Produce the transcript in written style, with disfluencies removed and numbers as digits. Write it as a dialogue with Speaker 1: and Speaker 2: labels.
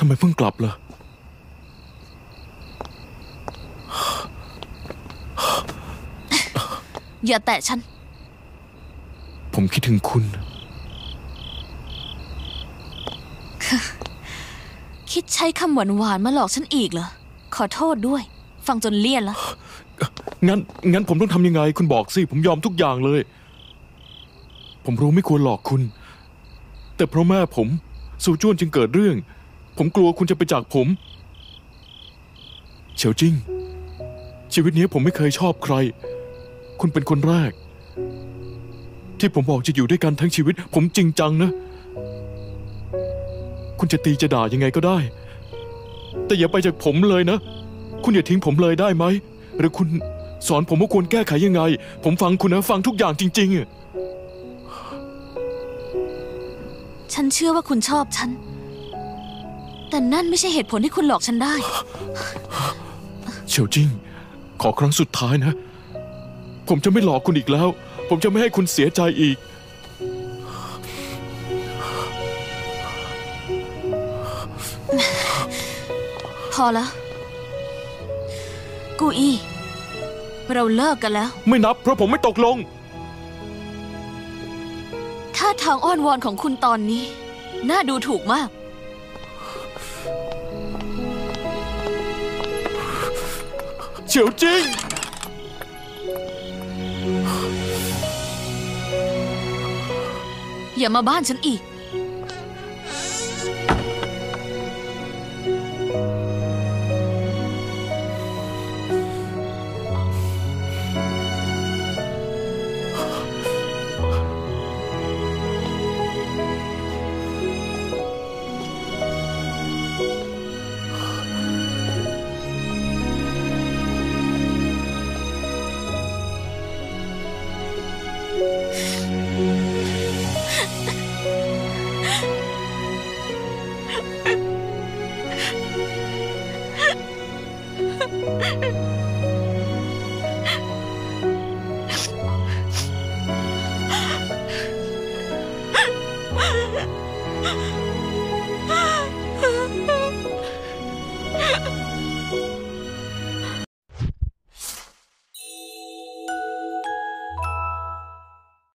Speaker 1: ไมเพิ่งกลับล่ะ
Speaker 2: อย่าแตะฉัน
Speaker 1: ผมคิดถึงคุณ
Speaker 2: คิดใช้คำหวานๆมาหลอกฉันอีกเหรอขอโทษด้วยฟังจนเลี่ยนละ
Speaker 1: งั้นผมต้องทำยังไงคุณบอกสิผมยอมทุกอย่างเลยผมรู้ไม่ควรหลอกคุณแต่เพราะแม่ผมซูจ้วนจึงเกิดเรื่องผมกลัวคุณจะไปจากผมเฉียวจิ้งชีวิตนี้ผมไม่เคยชอบใครคุณเป็นคนแรกที่ผมบอกจะอยู่ด้วยกันทั้งชีวิตผมจริงจังนะคุณจะตีจะด่ายังไงก็ได้แต่อย่าไปจากผมเลยนะคุณอย่าทิ้งผมเลยได้ไหมหรือคุณสอนผมว่าควรแก้ไขยังไงผมฟังคุณนะฟังทุกอย่างจริง
Speaker 2: ๆฉันเชื่อว่าคุณชอบฉันแต่นั่นไม่ใช่เหตุผลที่คุณหลอกฉันได้
Speaker 1: เฉียวจิ้งขอครั้งสุดท้ายนะผมจะไม่หลอกคุณอีกแล้วผมจะไม่ให้คุณเสียใจอีก
Speaker 2: พอแล้วกูอี้เราเลิกกันแล้ว
Speaker 1: ไม่นับเพราะผมไม่ตกลง
Speaker 2: ท่าทางอ้อนวอนของคุณตอนนี้น่าดูถูกมาก
Speaker 1: เฉียวจิ้ง
Speaker 2: อย่ามาบ้านฉันอีก